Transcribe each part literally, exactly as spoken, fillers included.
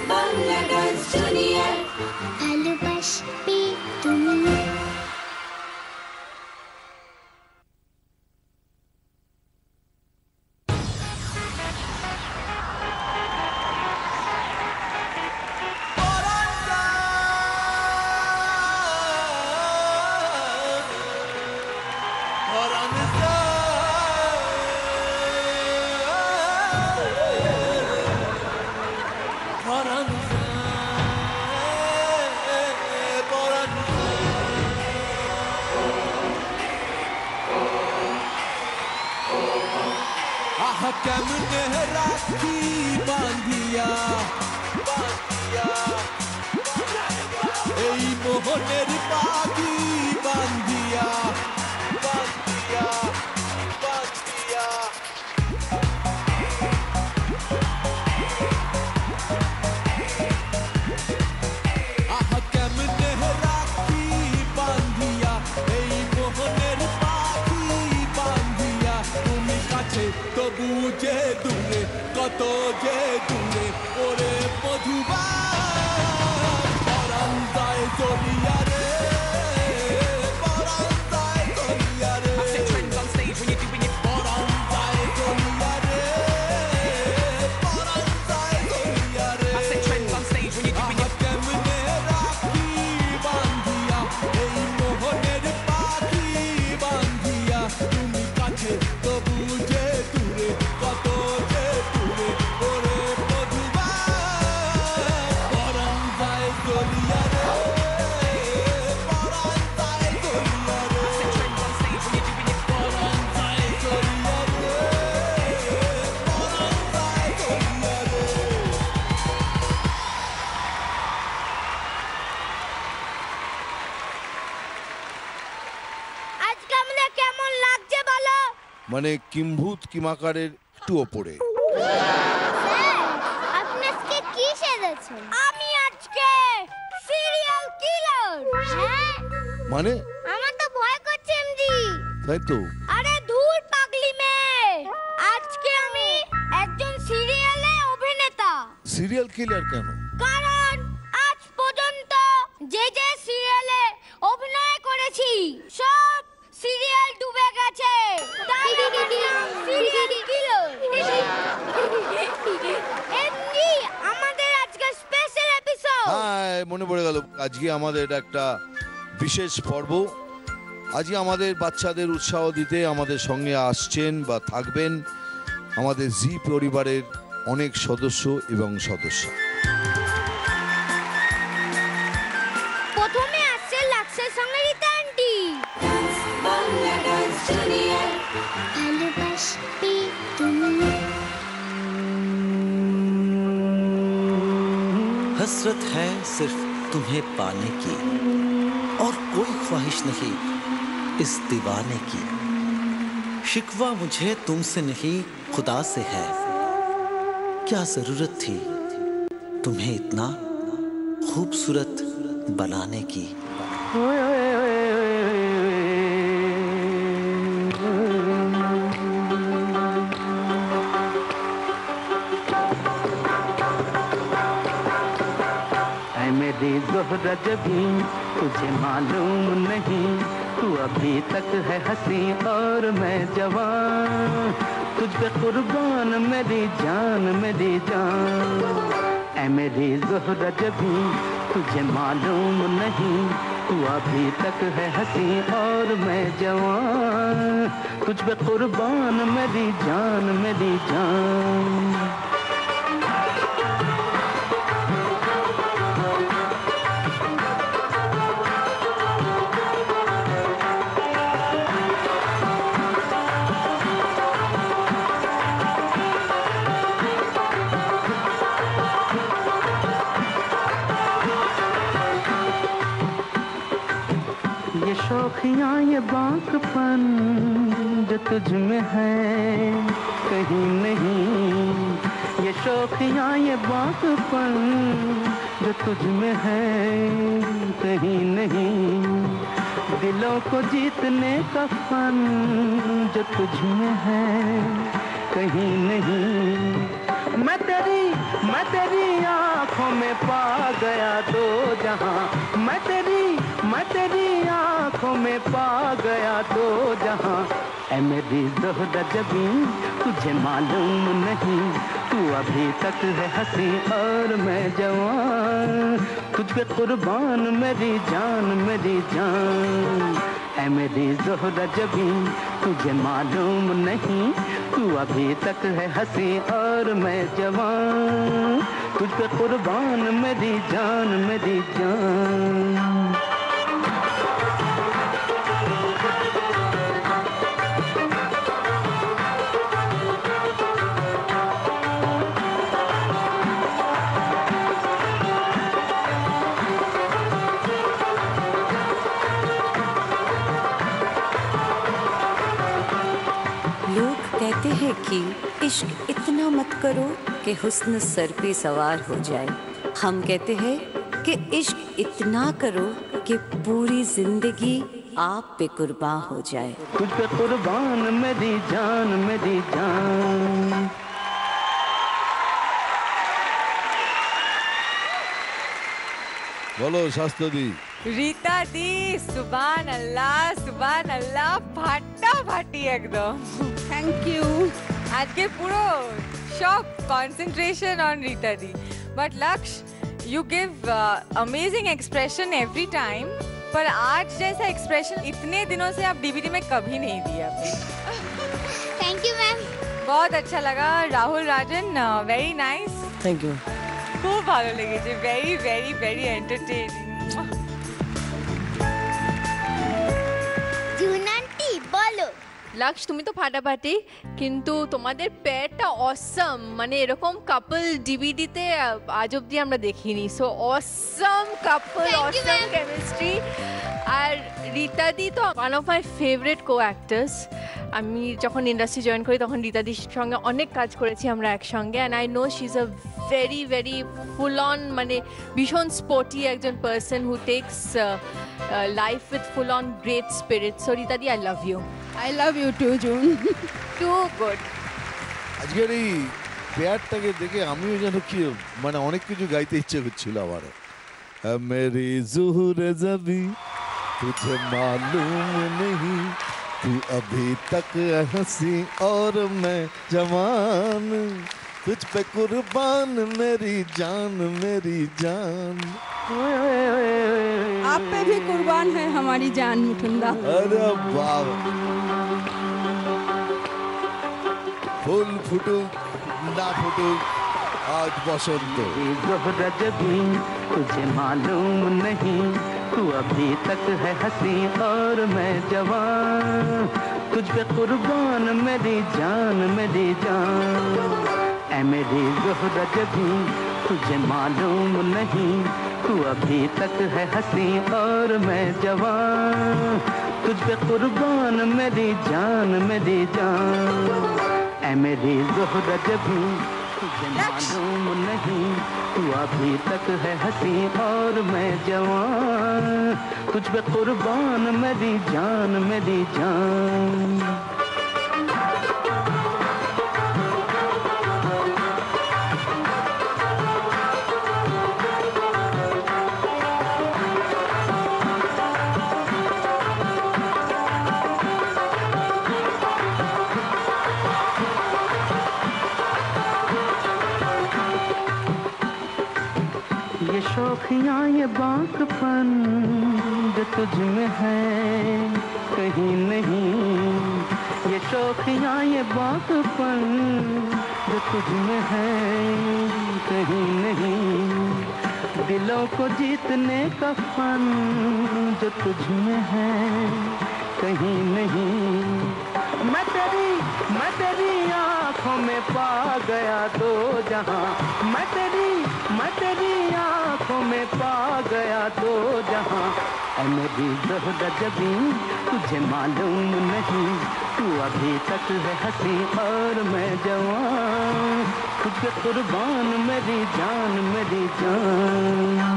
Bangla dance junior ভালোবাসবে তুমি। কেমনে রাখি বাঁধিয়া বাঁধিয়া এই মোহনের পাখি বাঁধিয়া বাঁধিয়া বাঁধিয়া আহা কেমনে রাখি বাঁধিয়া এই মোহনের পাখি বাঁধিয়া তুমি কাছে তবু যে দূরে কত যে দূরে ওরে মধুবা পরাণ যায় জড়িয়া রে পরাণ যায় জড়িয়া রে পরাণ যায় জড়িয়া রে পরাণ যায় জড়িয়া রে আহা কেমনে রাখি বাঁধিয়া এই মোহনের পাখি বাঁধিয়া তুমি কাছে তবু যে দূরে কত যে দূরে ওরে মধুবা পরাণ যায় জড়িয়া রে পরাণ যায় জড়িয়া রে পরাণ যায় জড়িয়া রে পরাণ যায় জড়িয়া রে। আজকে আমাদের কেমন লাগছে বলো? মানে কিম্ভূত কিমাকারের একটু ওপরে। আপনি আজকে কি সেজেছেন? আমি আজকে সিরিয়াল কিলার। হ্যাঁ মানে আমার তো ভয় করছে এমজি। তাই তো আরে ধুর পাগলি মেয়ে, আজকে আমি একজন সিরিয়ালে অভিনেতা। সিরিয়াল কিলার কেন? কারণ আজ পর্যন্ত যে যে সিরিয়ালে অভিনয় করেছি সব সিরিয়াল ডুবে গেছে, তাই আমার নাম সিরিয়াল কিলার। এমনি আমাদের আজকে স্পেশাল এপিসোড। হ্যাঁ মনে পড়ে গেল, আজকে আমাদের একটা বিশেষ পর্ব। আজকে আমাদের বাচ্চাদের উৎসাহ দিতে আমাদের সঙ্গে আসছেন বা থাকবেন আমাদের জি পরিবারের অনেক সদস্য এবং সদস্য। প্রথমে আসছে লাক্সের সঙ্গে Rita aunty. Bangla dance junior ভালোবাসবে তুমি। हसरत है सिर्फ तुम्हें पाने की और कोई ख्वाहिश नहीं इस दीवाने की। शिकवा मुझे तुमसे नहीं खुदा से है, क्या जरूरत थी तुम्हें इतना खूबसूरत बनाने की। मेरी ज़ोहरा जबी तुझे मालूम नहीं, तू अभी तक है हंसी और मैं जवान, तुझ पे कुर्बान मेरी जान मेरी जान। ऐ मेरी ज़ोहरा जबी तुझे मालूम नहीं, तू अभी तक है हंसी और मैं जवान, तुझ पे कुर्बान मेरी जान मेरी जान। ये शौखियाँ ये बांकपन जो तुझ में है कहीं नहीं, ये शौखियाँ ये बांकपन जो तुझ में है कहीं नहीं, दिलों को जीतने का फन जो तुझ में है कहीं नहीं। मैं तेरी मैं तेरी आंखों में पा गया दो जहां, मैं तेरी मैं तेरी आंखों में पा गया दो जहां। ऐ मेरी ज़ोहरा जबी तुझे मालूम नहीं, तू अभी तक है हंसी और मैं जवान, तुझ पे कुर्बान मेरी जान मेरी जान। ऐ मेरी ज़ोहरा जबी तुझे मालूम नहीं, तू अभी तक है हंसी और मैं जवान, तुझ पे कुर्बान मेरी जान मेरी जान। कहते हैं कि इश्क इतना मत करो कि हुस्न सर पे सवार हो जाए, हम कहते हैं कि इश्क इतना करो कि पूरी जिंदगी आप पे कुर्बान हो जाए। तुझ पे कुर्बान मेरी जान मेरी जान। बोलो शास्त्र दी। रीता दी सुभान अल्लाह सुभान अल्लाह फाटाफाटी एकदम। Thank you. आज के पूरो show concentration on Rita di, but Lakshya you give amazing expression every time, पर आज जैसा एक्सप्रेशन इतने दिनों से आप डीवीडी में कभी नहीं दिया। Thank you ma'am. बहुत अच्छा लगा। Rahul Rajan very nice. Thank you. খুব ভালো লেগেছে, very very very entertaining. June aunty বলো। লক্ষ্য তুমি তো ফাটাফাটি, কিন্তু তোমাদের পেয়ারটা অসম, মানে এরকম কাপল ডিভিডিতে আজ অব্দি আমরা দেখিনি। So awesome couple, awesome chemistry. আর রীতা দি তো one of my favourite co actors. আমি যখন ইন্ডাস্ট্রি জয়েন করি তখন রীতা দির সঙ্গে অনেক কাজ করেছি আমরা একসঙ্গে, and I know she is a very very full on, মানে ভীষণ স্পোর্টি একজন person who takes life with full on great spirit. So Rita di I love you. I love you too June. Too good. আজকের এই পেয়ারটাকে দেখে আমিও যেন কি মানে অনেক কিছু গাইতে ইচ্ছে করছিল আমার। মেরি ज़ोहरा जबी तुझे मालूम नहीं, तू अभी तक हंसी और मैं जवान, तुझ पे कुर्बान मेरी जान मेरी जान। आप पे भी कुर्बान है हमारी जान मुठुंदा। अरे वाह, फूल फुटुक ना फुटुक आज बसंत। ज़ोहरा जबी तुझे मालूम नहीं, तू अभी तक है हंसी और मैं जवान, तुझ पे कुर्बान मेरी जान मेरी जान। ऐ मेरी ज़ोहरा जबी तुझे मालूम नहीं, तू अभी तक है हंसी और मैं जवान, तुझ पे कुर्बान मेरी जान मेरी जान। ऐ मेरी ज़ोहरा जबी तुझे मालूम नहीं, तू अभी तक है हंसी और मैं जवान, तुझ पे कुर्बान मेरी जान मेरी जान। ये शौखियाँ ये बाँकपन जो तुझ में है कहीं नहीं, ये शौखियाँ ये बाँकपन जो तुझ में है कहीं नहीं, दिलों को जीतने का फन जो तुझ में है कहीं नहीं। मैं तेरी मैं तेरी आँखों में पा गया दो जहां, मैं तेरी मैं तेरी आँखों में पा गया दो जहां। ऐ मेरी ज़ोहरा जबी तुझे मालूम नहीं, तू अभी तक है हंसी और मैं जवान, तुझे कुर्बान मेरी जान मेरी जान।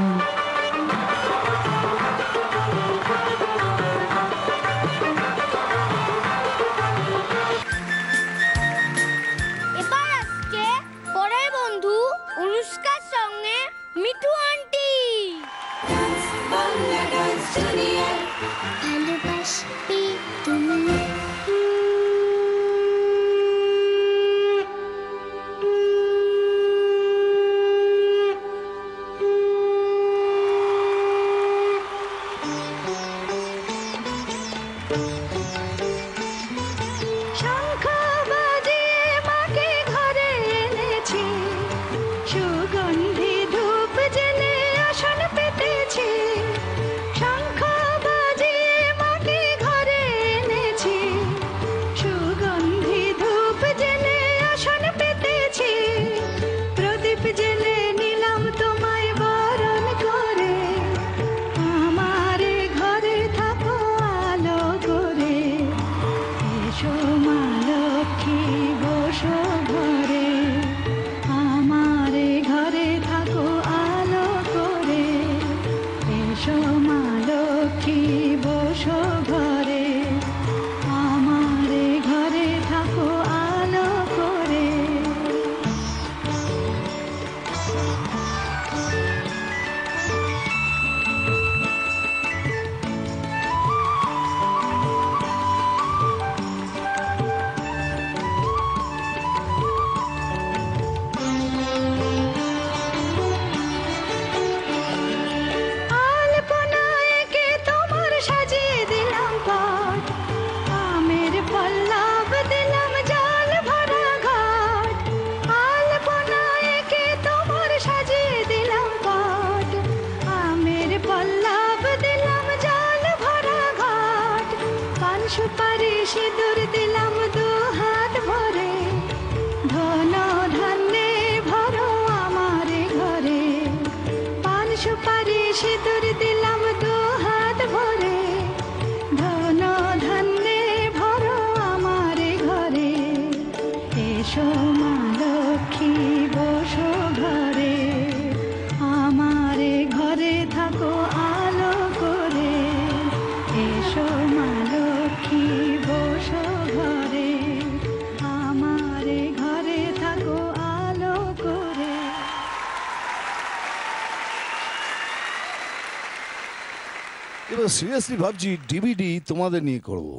এবার আজকে পরের বন্ধু মিঠু আন্টি ভালোবাসবে তুমি সুপারি সিঁদুর দিলাম দু হাত ভরে ধন ধান্যে ভরো আমার ঘরে পান সুপারি সিঁদুর দিলাম দু হাত ভরে ধন ধান্যে ভরো আমার ঘরে এসো মা লক্ষ্মী বসো ঘরে আমার ঘরে থাকো আলো করে এসো মা লক্ষ্মী বসো ঘরে আমার ঘরে থাকো আলো করে। এবার সিরিয়াসলি ভাবছি ডিভিডি তোমাদের নিয়ে করব,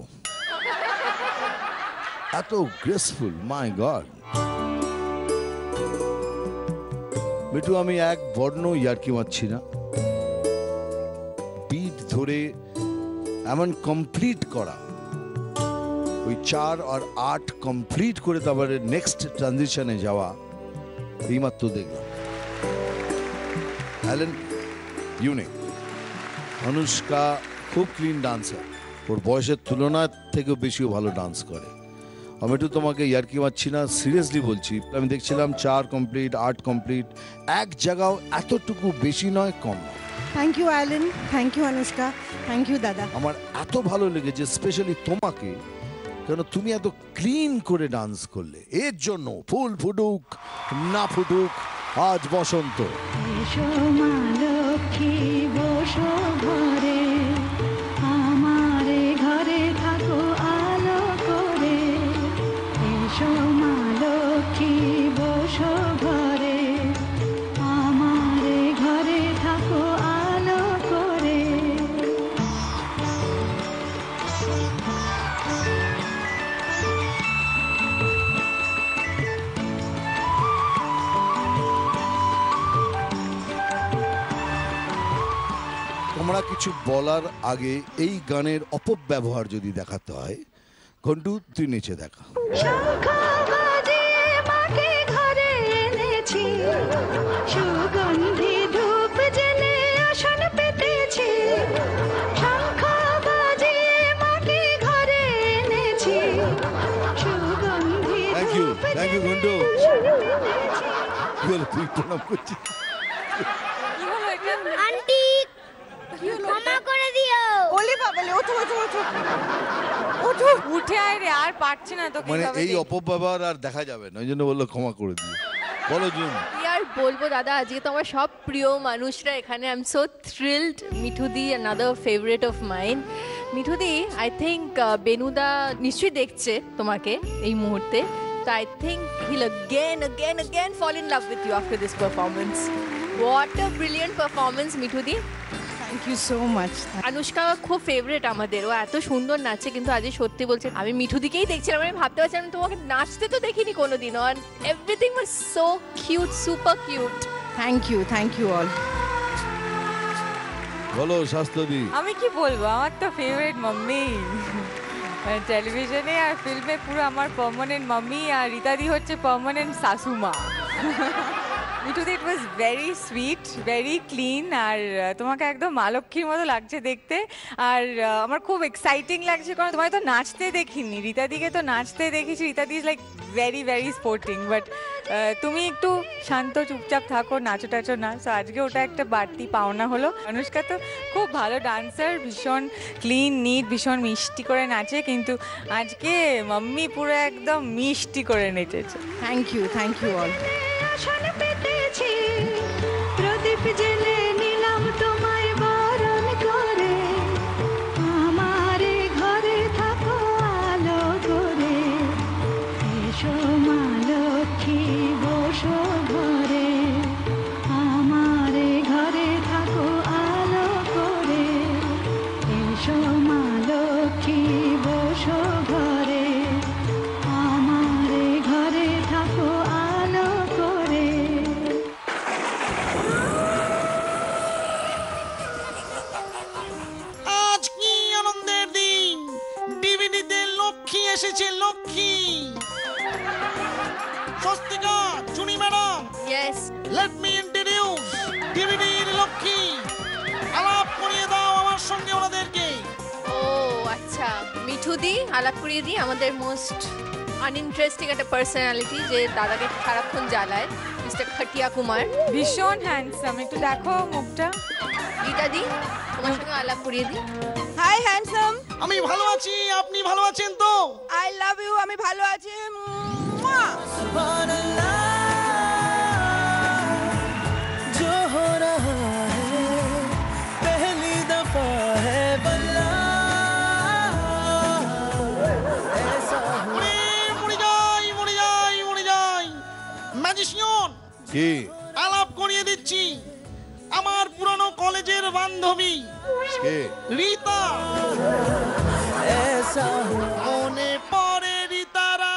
এত গ্রেসফুল, মাই গড। মিঠু আমি এক বর্ণ ইয়ার্কি মারছি না, বিট ধরে এমন কমপ্লিট করা, ওই চার আর আট কমপ্লিট করে তারপরে নেক্সট ট্রানজিশনে যাওয়া, এইমাত্র দেখলাম। হ্যালেন ইউনিক, অনুষ্কা খুব ক্লিন ডান্সার, ওর বয়সের তুলনায় থেকেও বেশিও ভালো ডান্স করে। আমি একটু তোমাকে ইয়ার্কি মারছি না, সিরিয়াসলি বলছি। আমি দেখছিলাম চার কমপ্লিট, আট কমপ্লিট, এক জায়গাও এতটুকু বেশি নয় কম নয়। Thank you Allen, thank you Anushka, thank you দাদা। আমার এত ভালো লেগেছে স্পেশালি তোমাকে, কেন তুমি এত ক্লিন করে ডান্স করলে। এর জন্য ফুল ফুটুক না ফুটুক আজ বসন্ত। এসো মা লক্ষ্মী বসো ঘরে আমার ঘরে থাকো আলো করে এসো মা লক্ষ্মী বসো ঘরে আমার ঘরে থাকো আলো করে। তোমরা কিছু বলার আগে এই গানের অপব্যবহার যদি দেখাতে হয়, ঘন্টু তুই নিচে দেখা। শঙ্খা বাজিয়ে মাকে ঘরে এনেছি, সুগন্ধি ধূপ জেলে আসন পেতেছি। শঙ্খা বাজিয়ে মাকে ঘরে এনেছি, সুগন্ধি থ্যাংক ইউ, ধূপ থ্যাংক ইউ ঘন্টু। জেলে কি হলো, তুই প্রণাম করছিস? আন্টি ক্ষমা করে দিও। ওলে বাবালে ওঠো ওঠো ওঠো ওঠো উঠে আয় রে, আর পারছি না তো মানে কিভাবে এই দেখবো। অপব্যবহার আর দেখা যাবে না, ওই জন্য বললো ক্ষমা করে দিও। বলো জুন। কি আর বলবো দাদা, আজকে তো আমার সব প্রিয় মানুষরা এখানে। I am so thrilled. মিঠুদি অ্যানাদার ফেভারিট অফ মাইন। মিঠুদি, আই থিঙ্ক বেনুদা নিশ্চয়ই দেখছে তোমাকে এই মুহূর্তে, তো I think he'll again again again fall in love with you after this performance. What a brilliant performance, মিঠুদি। Thank you so much. Anushka খুব ফেভারিট আমাদের, ও এত সুন্দর নাচে, কিন্তু আজই সত্যি বলছে আমি মিঠুদিকেই দেখছিলাম, আমি ভাবতে পারছিলাম আমি তোমাকে নাচতে তো দেখিনি কোনোদিনও, and everything was so cute, super cute. Thank you, thank you all. বলো শাস্ত্রী। আমি কি বলবো, আমার তো ফেভারিট মাম্মি। টেলিভিশনে আর ফিল্মে পুরো আমার পার্মানেন্ট মাম্মি, আর রীতাদি হচ্ছে পার্মানেন্ট শাশুমা। মিঠুদি, it was very sweet, very clean, আর তোমাকে একদম মা লক্ষ্মীর মতো লাগছে দেখতে। আর আমার খুব এক্সাইটিং লাগছে, কারণ তোমায় তো নাচতে দেখিনি, রীতাদিকে তো নাচতে দেখেছি। রীতাদি is like very very sporting, but তুমি একটু শান্ত চুপচাপ থাকো, নাচো টাচো না। সো আজকে ওটা একটা বাড়তি পাওনা হলো। অনুষ্কা তো খুব ভালো ডান্সার, ভীষণ ক্লিন নিট, ভীষণ মিষ্টি করে নাচে, কিন্তু আজকে মাম্মি পুরো একদম মিষ্টি করে নেচেছে। Thank you, thank you all. প্রদীপ জেলে নিলাম তোমায় বরণ করে, আমার ঘরে থাকো আলো করে, এসো মা লক্ষ্মী বসো ঘরে, আমার ঘরে থাকো আলো করে, এসো মা লক্ষ্মী বসো ঘরে, আমার ঘরে থাকো আলো করে। আজ কি আনন্দের দিন, ডিভিডিতে লক্ষ্মী এসেছে, Lakshmi. Swastika, Chuni madam, Yes. Let me introduce ডিভিডির লক্ষ্মী। আলাপ করিয়ে দাও আমার সঙ্গে ওনাদেরকে। ও আচ্ছা, মিঠুদি আলাপ করিয়ে দিই, আমাদের মোস্ট আনইন্টারেস্টিং একটা পার্সোনালিটি, যে দাদাকে সারাক্ষণ জ্বালায়, মিস্টার খাটিয়া কুমার। ভীষণ হ্যান্ডসাম, একটু দেখো মুখটা। রীতাদি, তোমার সঙ্গে আলাপ করিয়ে দিই। Hi handsome. আমি ভালো আছি, আপনি ভালো আছেন তো? আই লাভ ইউ, আমি ভালো আছি। जो हो रहा है पहली दफा है बल्ला ऐसा মরে মরে যাই, মরে যাই, মরে যাই। ম্যাজিশিয়ান, কি আলাপ করিয়ে দিচ্ছি, আমার পুরনো কলেজের বান্ধবী কে? রীতা। ऐसा মনে পড়ে রীতারা,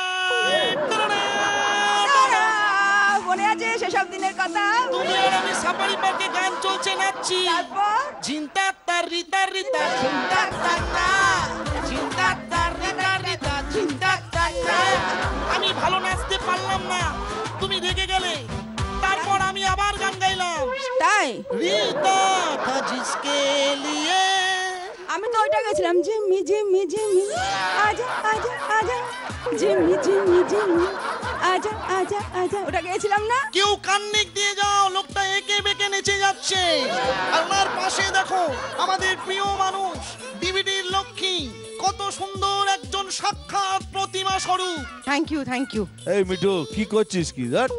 মনে আছে সেসব দিনের কথা? তুমি আর আমি সাফারি পার্কে গান চলছে, নাচছি। চিন্তা তার রীতা রীতা, চিন্তা তার না, চিন্তা তার রীতা রীতা, চিন্তা তার না। আমি ভালো নাচতে পারলাম না, তুমি রেগে গেলে, তারপর আমি আবার গান গাইলাম। তাই? রীতা था जिसके लिए। আমি তো ওইটা গেছিলাম, জিম্মি জিম্মি জিম্মি আজা আজা আজা, জিম্মি জিম্মি জিম্মি আজা আজা আজা, ওটা গেছিলাম না? কেউ কান্নিক দিয়ে যাও, লোকটা একে বেঁকে নেচে যাচ্ছে। আর ওনার পাশে দেখো আমাদের প্রিয় মানুষ ডিভিডির লক্ষ্মী, কত সুন্দর একজন সাক্ষাৎ প্রতিমা স্বরূপ। Thank you, thank you. এই মিঠু, কি করছিস কি? ধ্যাৎ।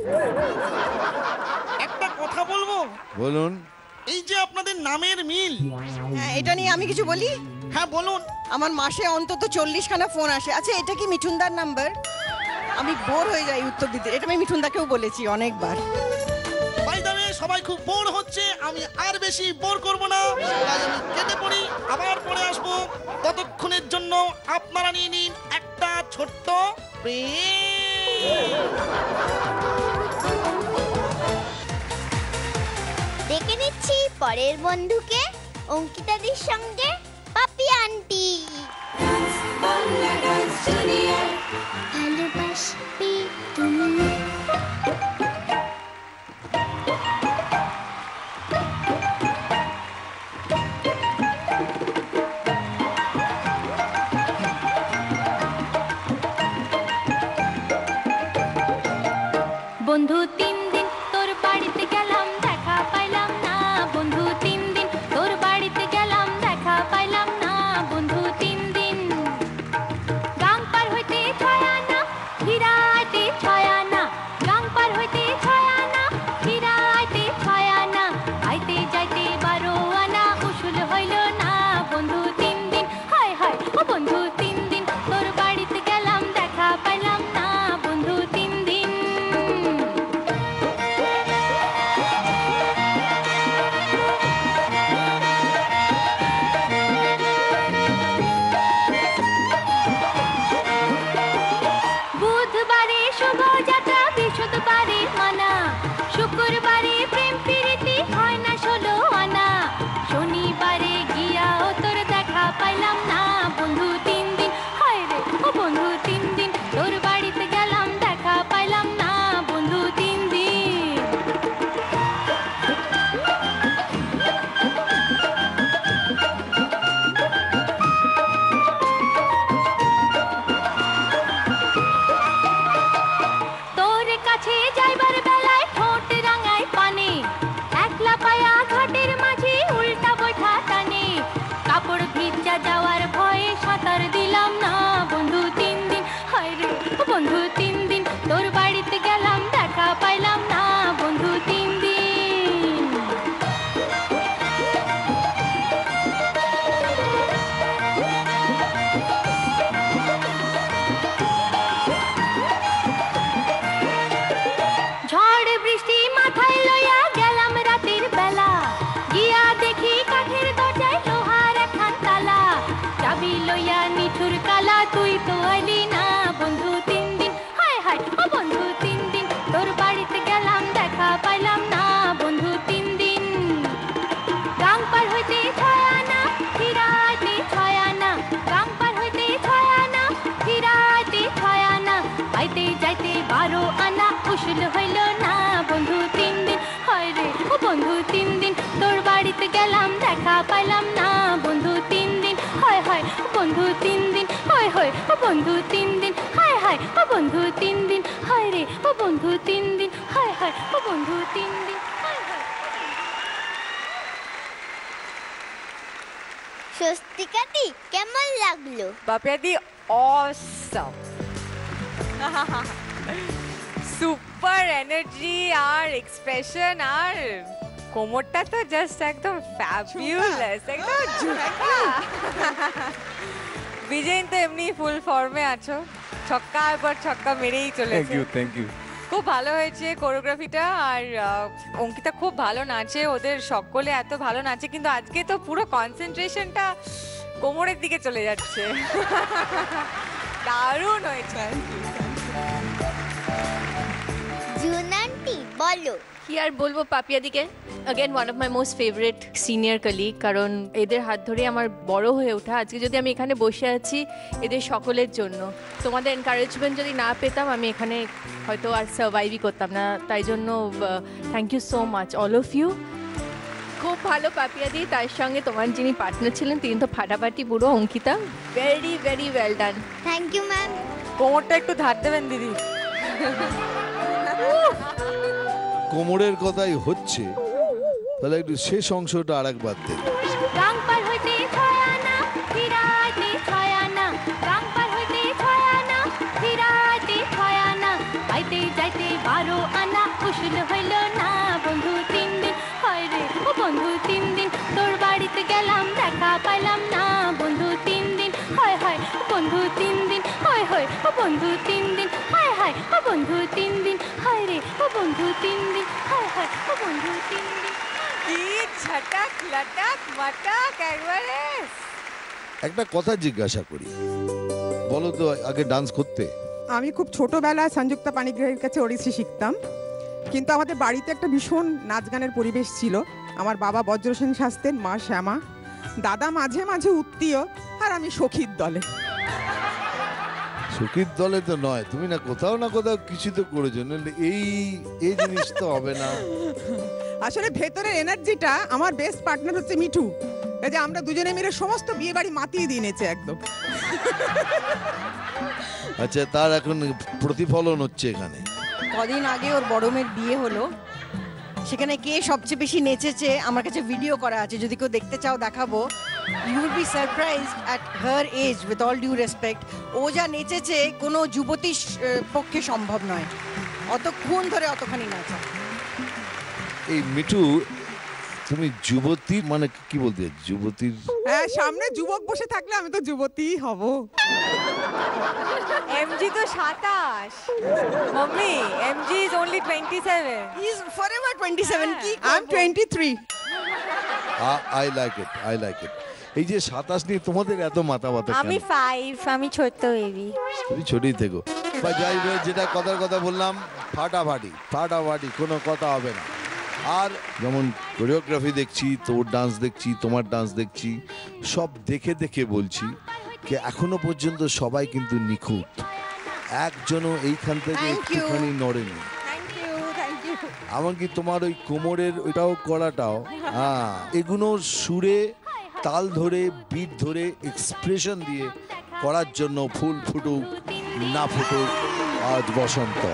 একটা কথা বলবো? বলুন। এই যে আপনাদের নামের মিল, হ্যাঁ, এটা নিয়ে আমি কিছু বলি? হ্যাঁ বলুন। আমার মাসে অন্তত চল্লিশ খানা ফোন আসে। আচ্ছা, এটা কি মিঠুনদার নাম্বার? আমি বোর হয়ে যাই উত্তর দিতে। এটা আমি মিঠুনদাকেও বলেছি অনেকবার। বাই দ্য ওয়ে, সবাই খুব বোর হচ্ছে, আমি আর বেশি বোর করব না, তাই আমি কেটে পড়ি, আবার পরে আসবো। ততক্ষণের জন্য আপনারা নিয়ে নিন একটা ছোট্ট ব্রেক। দেখে নিচ্ছি পরের বন্ধুকে, অঙ্কিতাদির সঙ্গে পাপি আন্টি। ভালোবাসবি তুমি। বন্ধু তিন দিন তোর বাড়িতে গেলাম, দেখা পাইলাম না। বন্ধু তিন দিন তোর বাড়িতে গেলাম, দেখা পাইলাম না। বন্ধু তিন দিন গাং পার হইতে ছয় আনা, হীরাতে ছয় আনা। গাং পার হইতে বন্ধু তিন দিন তোর বাড়িতে গেলাম দেখা পাইলাম না বন্ধু তিন দিন হয় হয় বন্ধু তিন দিন হয় হয় ও বন্ধু তিন দিন হায় হায় ও বন্ধু তিন দিন হায় রে ও বন্ধু তিন দিন হায় হায় ও বন্ধু তিন দিন হায় হায় স্বস্তিকাদি কেমন লাগলো? বাপিয়াদি অসম, সুপার এনার্জি আর এক্সপ্রেশন আর কোমরটা তো জাস্ট একদম ফ্যাবিউলাস, একদম ঝুমকা। বিজয়ন তো এমনি ফুল ফর্মে আছো, ছক্কা পর ছক্কা মেরেই চলেছে। থ্যাংক ইউ থ্যাংক ইউ খুব ভালো হয়েছে কোরিওগ্রাফিটা, আর অঙ্কিতা খুব ভালো নাচে, ওদের সকলে এত ভালো নাচে, কিন্তু আজকে তো পুরো কনসেন্ট্রেশনটা কোমরের দিকে চলে যাচ্ছে। দারুণ হয়েছে। জুনান্টি বলো। কি আর বলবো পাপিয়াদিকে, again one of my most favourite senior colleague, কারণ এদের হাত ধরে আমার বড় হয়ে ওঠা। আজকে যদি আমি এখানে বসে আছি এদের সকলের জন্য, তোমাদের এনকারেজমেন্ট যদি না পেতাম আমি এখানে হয়তো আর সার্ভাইভই করতাম না। তাই জন্য thank you so much all of you. খুব ভালো পাপিয়াদি, তার সঙ্গে তোমার যিনি পার্টনার ছিলেন তিনি তো ফাটাফাটি পুরো Ankita, very very well done. Thank you ma'am. কোমরটা একটু ধার দেবেন দিদি। কোমরের কথাই হচ্ছে, তাহলে একটু শেষ অংশটা আর একবার দেখ। গাং পার হইতে ছয়ানা ফিরাইতে ছয়ানা, গাং পার হইতে ছয়ানা ফিরাইতে ছয়ানা, আইতে যাইতে বারো আনা উসুল হইল না বন্ধু তিন দিন হয় রে ও বন্ধু তিন দিন তোর বাড়িতে গেলাম দেখা পাইলাম না বন্ধু তিন দিন হয় হয় বন্ধু তিন দিন হয় হয় ও বন্ধু তিন দিন হায় হায় ও বন্ধু তিন দিন হয় রে ও বন্ধু তিন দিন হায় হায় ও বন্ধু তিন দিন। কি ছটাক লটাক মটাক একবারে। একটা কথা জিজ্ঞাসা করি, বলো তো আগে ডান্স করতে? আমি খুব ছোটবেলায় সংযুক্তা পানিগ্রাহীর কাছে ওড়িশি শিখতাম, কিন্তু আমাদের বাড়িতে একটা ভীষণ নাচ গানের পরিবেশ ছিল। আমার বাবা বজ্রসেন শাস্তেন, মা শ্যামা, দাদা মাঝে মাঝে উত্তীয়, আর আমি সখীর দলে। সখীর দলে তো নয়, তুমি না কোথাও না কোথাও কিছু তো করেছো, এই এই জিনিস তো হবে না। আসলে ভেতরের এনার্জিটা আমার বেস্ট পার্টনার হচ্ছে মিঠু, এই যে আমরা দুজনে মিলে সমস্ত বিয়ে বাড়ি মাতিয়ে দিয়ে নিয়েছে একদম। আচ্ছা, তার এখন প্রতিফলন হচ্ছে এখানে। কদিন আগে ওর বড় মেয়ের বিয়ে হলো, সেখানে কে সবচেয়ে বেশি নেচেছে আমার কাছে ভিডিও করা আছে, যদি কেউ দেখতে চাও দেখাবো। You will be surprised at her age, with all due respect. ও যা নেচেছে কোনো যুবতীর পক্ষে সম্ভব নয়, অতক্ষণ ধরে অতখানি নাচা। এই মিঠু, তুমি যুবতী মানে কি বলতে? যুবতীর হ্যাঁ, সামনে যুবক বসে থাকলে আমি তো যুবতীই হব। এমজি তো সাতাশ, mummy MG is only twenty seven. He is forever twenty seven. কি I am twenty three. I like it, I like it. এই যে সাতাশ নিয়ে তোমাদের এত মাথা ব্যথা কেন? আমি ফাইভ, আমি ছোট বেবি। তুমি ছোটই থেকো বা যাই হোক, যেটা কথার কথা বললাম, ফাটাফাটি ফাটাফাটি, কোনো কথা হবে না। আর যেমন কোরিওগ্রাফি দেখছি, তোর ডান্স দেখছি, তোমার ডান্স দেখছি, সব দেখে দেখে বলছি যে এখনো পর্যন্ত সবাই কিন্তু নিখুঁত, একজনও এইখান থেকে একটুখানি নড়েনি। এমনকি তোমার ওই কোমরের ওইটাও করাটাও, হ্যাঁ, এগুলো সুরে তাল ধরে বিট ধরে এক্সপ্রেশন দিয়ে করার জন্য ফুল ফুটুক না ফুটুক আজ বসন্ত।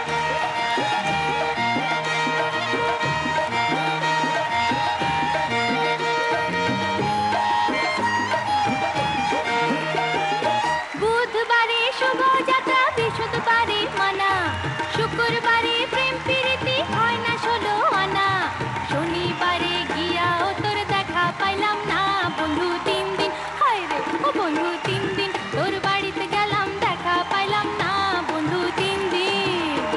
বুধবারে শোভাযাত্রা, বৃহস্পতিবারে মানা, শুক্রবারে প্রেম প্রীতি হয় না ষোলো আনা, শনিবারে গিয়া ও তোর দেখা পাইলাম না বন্ধু তিন দিন হয় রে ও বন্ধু তিন দিন তোর বাড়িতে গেলাম দেখা পাইলাম না বন্ধু তিন দিন।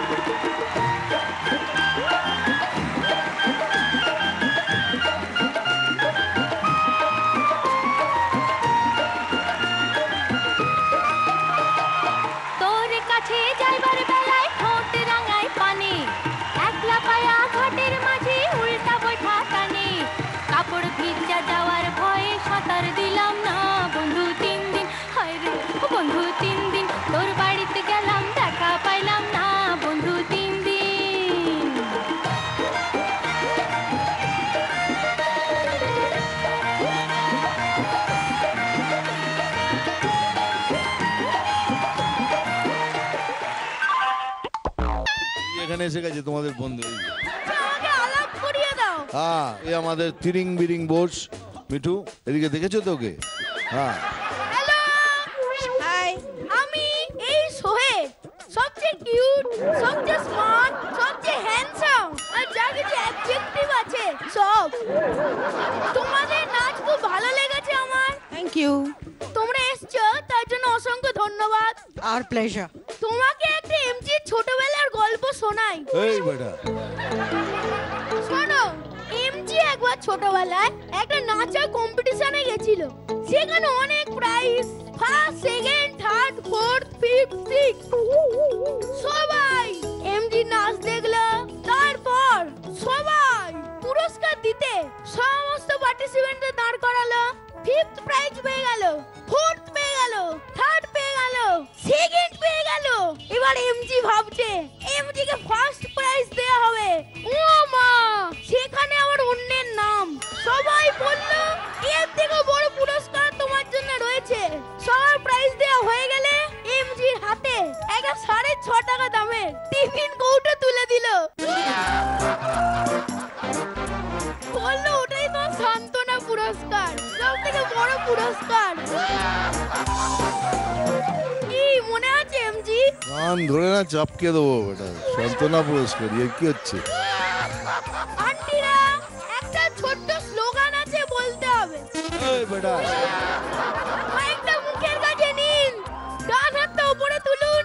এসে গেছে তোমাদের বন্ধু। আমাকে আলাপ করিয়ে দাও। হ্যাঁ, এই আমাদের তিরিং বিরিং বোস মিঠু, এদিকে দেখেছো তো ওকে? হ্যাঁ, হ্যালো, হাই, আমি এই সোহেল, সবচেয়ে কিউট, সবচেয়ে স্মার্ট, সবচেয়ে হ্যান্ডসাম, আর যা কিছু অ্যাডজেক্টিভ আছে সব। তোমাদের নাচ খুব ভালো লেগেছে আমার। Thank you. তোমরা এসছো তার জন্য অসংখ্য ধন্যবাদ। আর প্লেজার। তোমাকে একটা এমজি ছোটবেলার গল্প শোনাই। এই বেটা, শোনো, এমজি একবার ছোটবেলায় একটা নাচের কম্পিটিশনে গেছিল। সেখানে অনেক prize, first, second, third, fourth, fifth, six, সবাই এমজি নাচ দেখলো। তারপর সবাই পুরস্কার দিতে সমস্ত পার্টিসিপেন্টদের দাঁড় করালো। ফিফথ প্রাইজ পেয়ে গেল, ফোর্থ পেয়ে গেল, থার্ড পেয়ে গেল, সেকেন্ড পেয়ে গেল। এবার এমজি ভাবছে এমজি কে ফার্স্ট প্রাইজ দেয়া হবে। ও মা, সেখানে আবার অন্যের নাম। সবাই বলল এর থেকে বড় পুরস্কার তোমার জন্য রয়েছে। সবার প্রাইজ দেয়া হয়ে গেলে এমজির হাতে একটা সাড়ে ছ টাকা দামের টিফিন কৌটো তুলে দিল। বললো ওটাই তো সান্ত্বনা পুরস্কার, সব থেকে বড় পুরস্কার। কি মনে আছে এমজি? কান ধরে না চাপকে দেবো বেটা, সান্ত্বনা পুরস্কার, এর কি হচ্ছে? আন্টিরা, একটা ছোট্ট স্লোগান আছে, বলতে হবে। এই বেটা, মাইকটা মুখের কাছে নিন, ডান হাতটা উপরে তুলুন।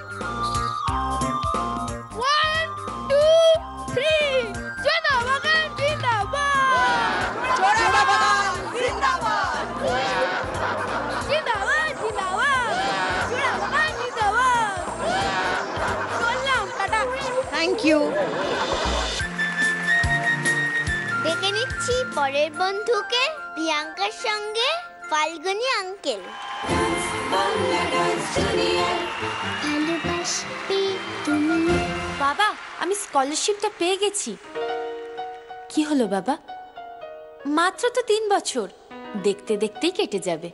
ওয়ান টু থ্রি, জোড়াবাগান জিন্দাবাদ, জোড়াবাগান জিন্দাবাদ, জিন্দাবাদ জিন্দাবাদ, জোড়াবাগান জিন্দাবাদ। চললাম, টাটা। Thank you. ডেকে নিচ্ছি পরের বন্ধুকে, প্রিয়াঙ্কার সঙ্গে ফাল্গুনি আঙ্কেল। ভালোবাসবে তুমি। বাবা, আমি স্কলারশিপটা পেয়ে গেছি। কি হলো বাবা? মাত্র তো তিন বছর, দেখতে দেখতেই কেটে যাবে।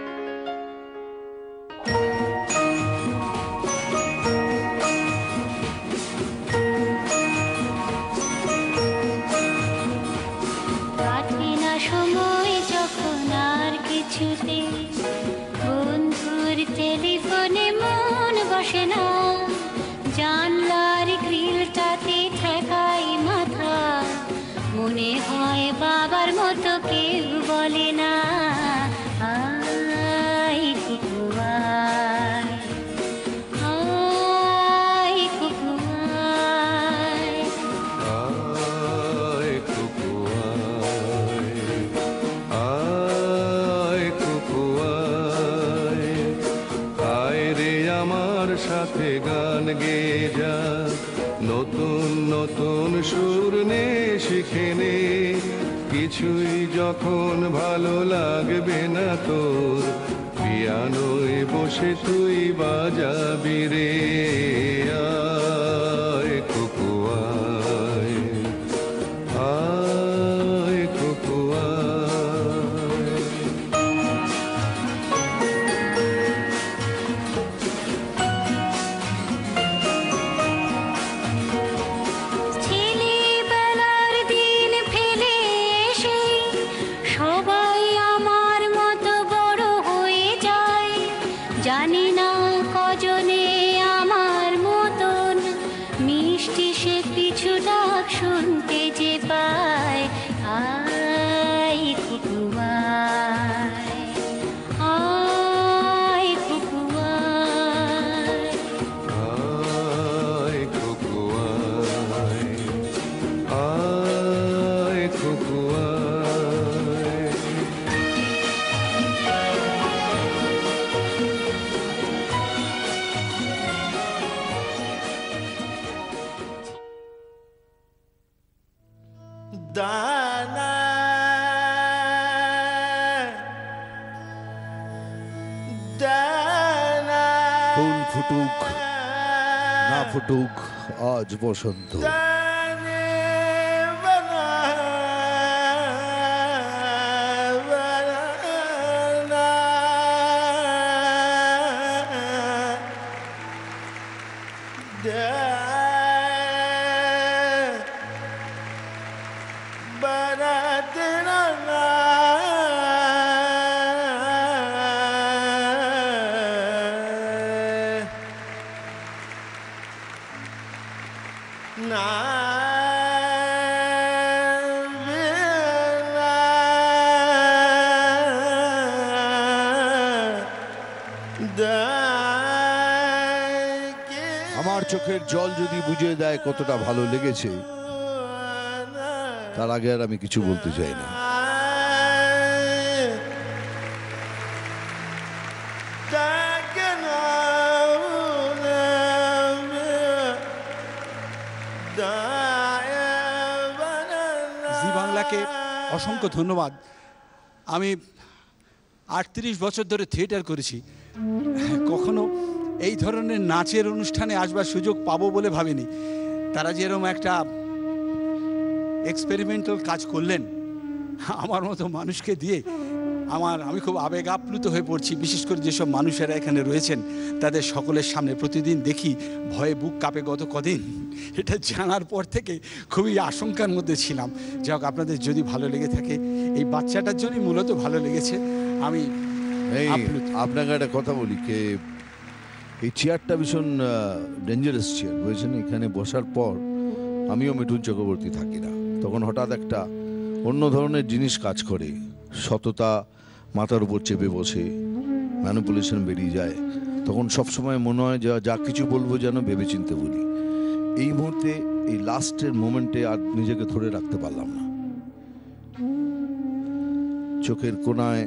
কাটে না সময় যখন আর কিছুতে, বন্ধুর টেলিফোনে মন বসে না, জানলার গ্রিলটাতে ঠেকাই মাথা, মনে হয় বাবার মতো কেউ বলে না, আয় কুকু আয়, আয় কুকু আয়। আয় কুকু আয়, আয় কুকু আয়, আয় রে আমার সাথে গান গেয়ে যা, নতুন নতুন সুর নে শিখে নে, কিছুই যখন ভালো লাগবে না তোর, পিয়ানোয় বসে তুই বাজাবি রে, আয় কুকু আয়, আয় কুকু আয়। ছেলেবেলার দিন ফেলে এসে সবাই আমার মতো বড় হয়ে যায়, জানি না কজনে আমার মতন মিষ্টি সে কিছু ডাক শুনতে যে পায়, আয় কুকু আয়, আয় কুকু আয়। আয় কুকু আয়, আয় কুকু আয়। দানা দানা ফুল ফুটুক না ফুটুক, আজ বসন্ত। দানে বানা বানা দা আমার চোখের জল যদি বুঝিয়ে দেয় কতটা ভালো লেগেছে, তার আগে আর আমি কিছু বলতে চাই না। জি বাংলাকে অসংখ্য ধন্যবাদ। আমি আটত্রিশ বছর ধরে থিয়েটার করেছি, কখনো এই ধরনের নাচের অনুষ্ঠানে আসবার সুযোগ পাবো বলে ভাবিনি। তারা যেরকম একটা এক্সপেরিমেন্টাল কাজ করলেন আমার মতো মানুষকে দিয়ে, আমার আমি খুব আবেগ আপ্লুত হয়ে পড়ছি। বিশেষ করে যেসব মানুষেরা এখানে রয়েছেন তাদের সকলের সামনে প্রতিদিন দেখি ভয়ে বুক কাঁপে গত কদিন। এটা জানার পর থেকে খুবই আশঙ্কার মধ্যে ছিলাম। যাক, আপনাদের যদি ভালো লেগে থাকে, এই বাচ্চাটার জন্যই মূলত ভালো লেগেছে। আমি এই আপনাকে একটা কথা বলি, কে এই চেয়ারটা ভীষণ ডেঞ্জারাস চেয়ার, বুঝেছেন? এখানে বসার পর আমিও মিঠুন চক্রবর্তী থাকি না, তখন হঠাৎ একটা অন্য ধরনের জিনিস কাজ করে, সততা মাথার উপর চেপে বসে, ম্যানিপুলেশন বেরিয়ে যায়। তখন সবসময় মনে হয় যে যা কিছু বলবো যেন ভেবেচিন্তে বলি। এই মুহূর্তে এই লাস্টের মোমেন্টে আর নিজেকে ধরে রাখতে পারলাম না, চোখের কোণায়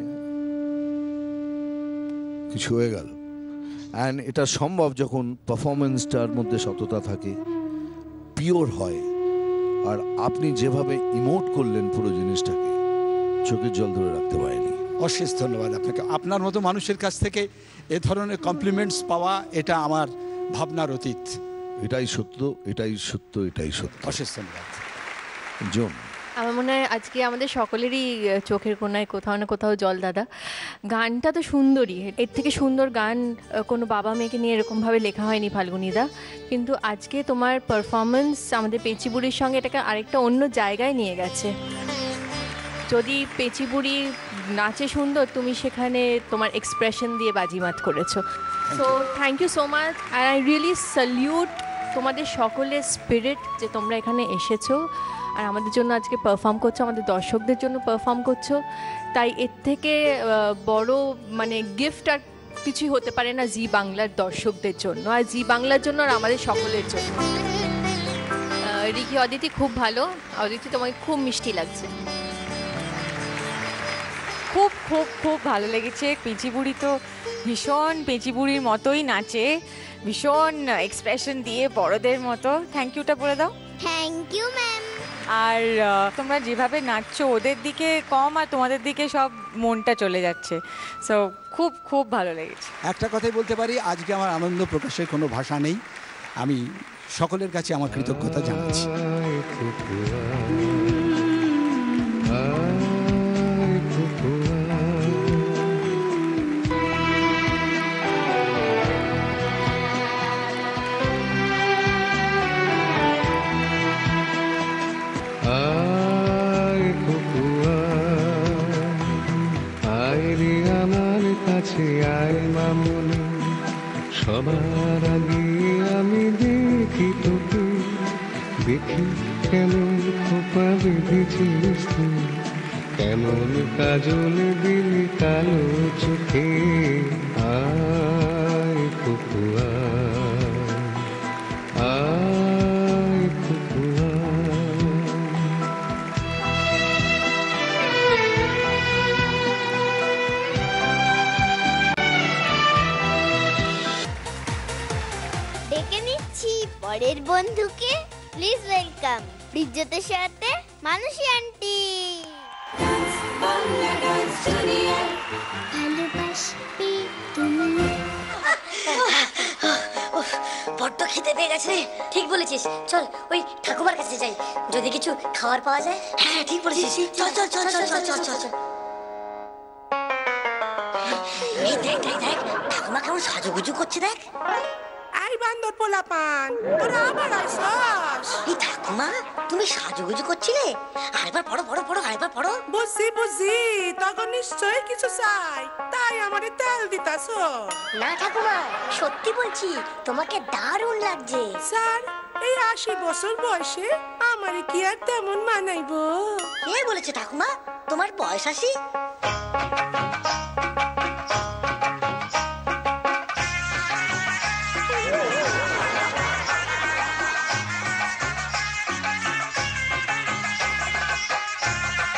কিছু হয়ে গেল। অ্যান্ড এটা সম্ভব যখন পারফরমেন্সটার মধ্যে সততা থাকে, পিওর হয়। আর আপনি যেভাবে ইমোট করলেন পুরো জিনিসটাকে, চোখের জল ধরে রাখতে পারেনি। অশেষ ধন্যবাদ আপনাকে। আপনার মতো মানুষের কাছ থেকে এ ধরনের কমপ্লিমেন্টস পাওয়া, এটা আমার ভাবনার অতীত। এটাই সত্য, এটাই সত্য, এটাই সত্য। অশেষ ধন্যবাদ। জোন, আমার মনে হয় আজকে আমাদের সকলেরই চোখের কোণায় কোথাও না কোথাও জল। দাদা, গানটা তো সুন্দরই, এর থেকে সুন্দর গান কোনো বাবা মেয়েকে নিয়ে এরকমভাবে লেখা হয়নি ফাল্গুনিদা। কিন্তু আজকে তোমার পারফরমেন্স আমাদের পেচিবুড়ির সঙ্গে এটাকে আরেকটা অন্য জায়গায় নিয়ে গেছে। যদি পেচিবুড়ি নাচে সুন্দর, তুমি সেখানে তোমার এক্সপ্রেশন দিয়ে বাজিমাত করেছো। So thank you so much, আর আই রিয়েলি স্যালিউট তোমাদের সকলের স্পিরিট যে তোমরা এখানে এসেছো আর আমাদের জন্য আজকে পারফর্ম করছো, আমাদের দর্শকদের জন্য পারফর্ম করছো। তাই এর থেকে বড় মানে গিফট আর কিছুই হতে পারে না জি বাংলার দর্শকদের জন্য, আর জি বাংলার জন্য, আর আমাদের সকলের জন্য। রিকি, অদিতি খুব ভালো। অদিতি, তোমাকে খুব মিষ্টি লাগছে। খুব খুব খুব ভালো লেগেছে। পেচিবুড়ি তো ভীষণ পেচিবুড়ির মতোই নাচে, ভীষণ এক্সপ্রেশন দিয়ে বড়দের মতো। থ্যাংক ইউটা বলে দাও। Thank you ma'am. আর তোমরা যেভাবে নাচছো ওদের দিকে কম আর তোমাদের দিকে সব মনটা চলে যাচ্ছে। সো খুব খুব ভালো লেগেছে। একটা কথাই বলতে পারি, আজকে আমার আনন্দ প্রকাশের কোনো ভাষা নেই। আমি সকলের কাছে আমার কৃতজ্ঞতা জানাচ্ছি। আয় মামুনি, সবার আগে আমি দেখি তোকে, দেখি কেমন খোপা বেঁধেছিস তুই, কেমন কাজল দিলি কালো চোখে। আয় কুকুয়া, আয় কুকুয়া। ডেকে নিচ্ছি পরের বন্ধুকে। প্লিজ ওয়েলকাম ইজ্জতের সাথে মানসী আন্টি। ভালোবাসবে তুমি। বড্ড খেতে পেয়ে গেছে। ঠিক বলেছিস, চল ওই ঠাকুমার কাছে যাই, যদি কিছু খাবার পাওয়া যায়। হ্যাঁ ঠিক বলেছিস, চল চল চল চল চল চল চল চল। এই দেখ দেখ দেখ, ঠাকুমা কেমন সাজুগুজু করছে দেখ। এই বান্দর পোলাপান, তোরা আবার আসছস? এই ঠাকুমা, তুমি সাজুগুজু করছিলে? আরেকবার পড়ো পড়ো পড়ো, আরেকবার পড়ো। বুঝছি বুঝছি, তখন নিশ্চয়ই কিছু চাই, তাই আমারে তেল দিতাছ। না ঠাকুমা, সত্যি বলছি, তোমাকে দারুণ লাগছে। স্যার, এই আশি বছর বয়সে আমারে কি আর তেমন মানাইবো? কে বলেছে ঠাকুমা তোমার বয়স আশি?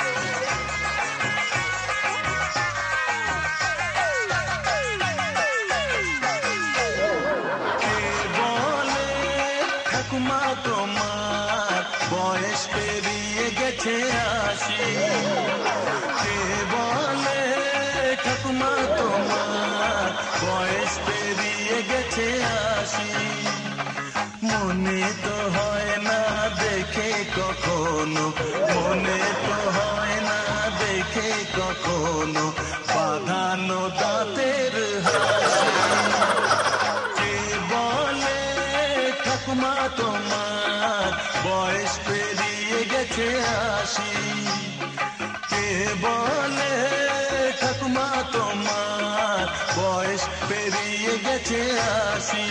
ঠাকুমা তোমার বয়স পেরিয়ে গেছে আশি কে বলে ঠাকুমা তোমার বয়স পেরিয়ে গেছে আশি মনে তো হয় না দেখে কখনো মনে তো হয় না দেখে কখনো বাঁধানো দাঁতের হাসি কে বলে ঠাকুমা তোমার বয়স পেরিয়ে গেছে আশি কে বলে ঠাকুমা তোমার বয়স পেরিয়ে গেছে আশি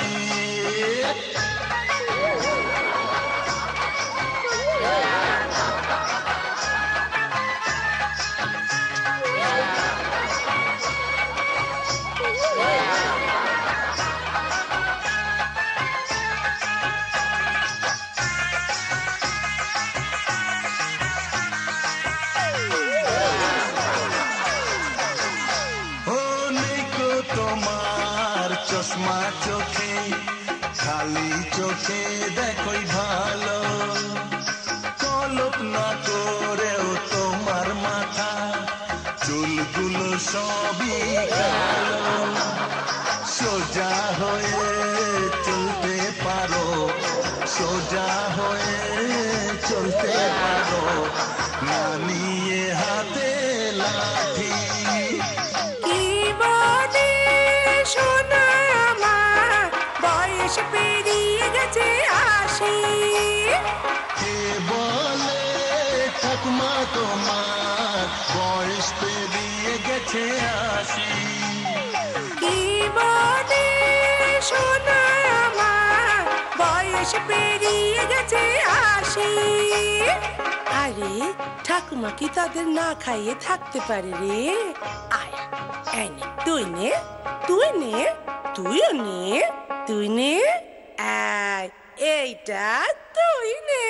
চশমা চোখে খালি চোখে দেখোই ভালো কলপ না করেও তোমার মাথা চুলগুলো সবই কালো সোজা হয়ে চলতে পারো সোজা হয়ে চলতে পারো না নিয়ে হাতে লাঠি কি বলে শোনা আমার বয়স পেরিয়ে গেছে আশি কে বলে ঠাকুমা তোমার বয়স পেরিয়ে গেছে আশি কি বলে শোনা আমার বয়স পেরিয়ে গেছে আশি আরে ঠাকুমা কি তাদের না খাইয়ে থাকতে পারে রে আয় এই নে তুই নে তুই নে তুইও নে তুই নে আয় এইটা তুই নে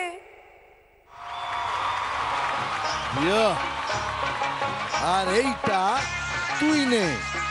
ইয়া, আর এইটা তুই নে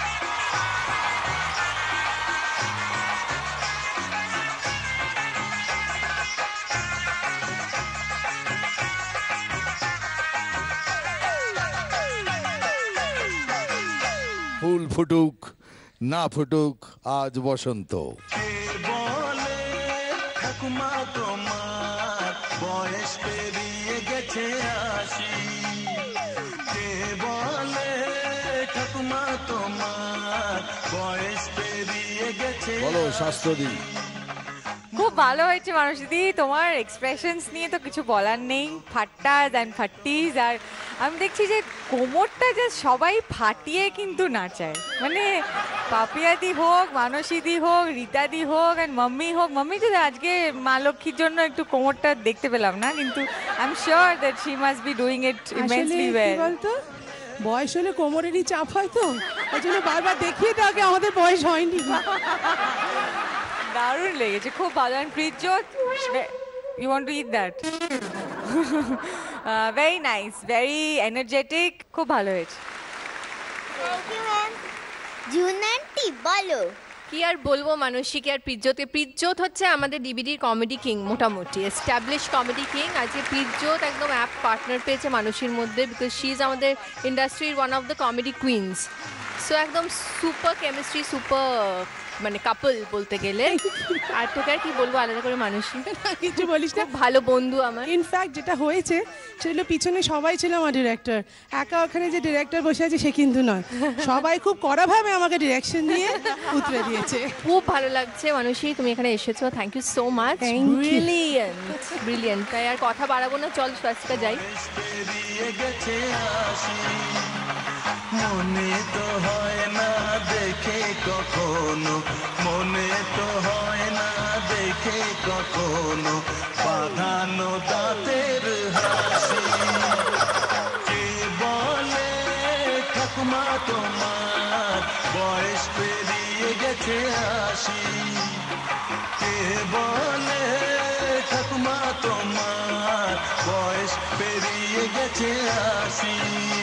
ফুল ফুটুক না ফুটুক আজ বসন্ত বলে ঠাকুমা তোমার বয়স পেরিয়ে গেছে আশি কে বলে ঠাকুমা তোমার বয়স পেরিয়ে গেছে বলো শাস্ত্রদি খুব ভালো হয়েছে মানুষদি তোমার এক্সপ্রেশনস নিয়ে তো কিছু বলার নেই ফাট্টাস অ্যান্ড ফাট্টিস আর আমি দেখছি যে কোমরটা যে সবাই ফাটিয়ে কিন্তু নাচায় মানে পাপিয়াদি হোক মানসীদি হোক রীতাদি হোক অ্যান্ড মাম্মি হোক মাম্মি যদি আজকে মা লক্ষ্মীর জন্য একটু কোমরটা দেখতে পেলাম না কিন্তু I am sure that she must be doing it immensely well বলতো বয়স হলে কোমরেরই চাপ হয় তো ওই জন্য বারবার দেখিয়ে দাও আগে আমাদের বয়স হয়নি দারুণ লেগেছে খুব ভালো and Pritjyot you want to it that very nice very energetic খুব ভালো হয়েছে জুন আন্টি বলো কি আর বলবো মানসিক আর প্রীতজ্যোতি প্রীতজ্যোত হচ্ছে আমাদের ডিবিডির কমেডি কিং মোটামুটি এস্টাবলিশ কমেডি কিং আজকে প্রীতজ্যোত একদম অ্যাপ পার্টনার পেয়েছে মানুষের মধ্যে বিকজ শি ইজ আমাদের ইন্ডাস্ট্রির one of the comedy queens so একদম সুপার কেমিস্ট্রি সুপার মানে কাপল বলতে গেলে আর তোকে আর কি বলবো আলাদা করে মানুষই কিছু বলিস না ভালো বন্ধু আমার ইনফ্যাক্ট যেটা হয়েছে সেগুলো পিছনে সবাই ছিল আমার ডিরেক্টর একা ওখানে যে ডিরেক্টর বসে আছে সে কিন্তু নয় সবাই খুব কড়াভাবে আমাকে ডিরেকশন দিয়ে উতরে দিয়েছে খুব ভালো লাগছে মানুষই তুমি এখানে এসেছো thank you so much brilliant brilliant তাই আর কথা বাড়াবো না চল স্বাস্থ্যটা যাই মনে তো হয় না দেখে কখনো মনে তো হয় না দেখে কখনো বাঁধানো দাঁতের হাসি কে বলে ঠাকুমা তোমার বয়স পেরিয়ে গেছে গেছে আসি কে বলে ঠাকুমা তোমার বয়স পেরিয়ে গেছে আসি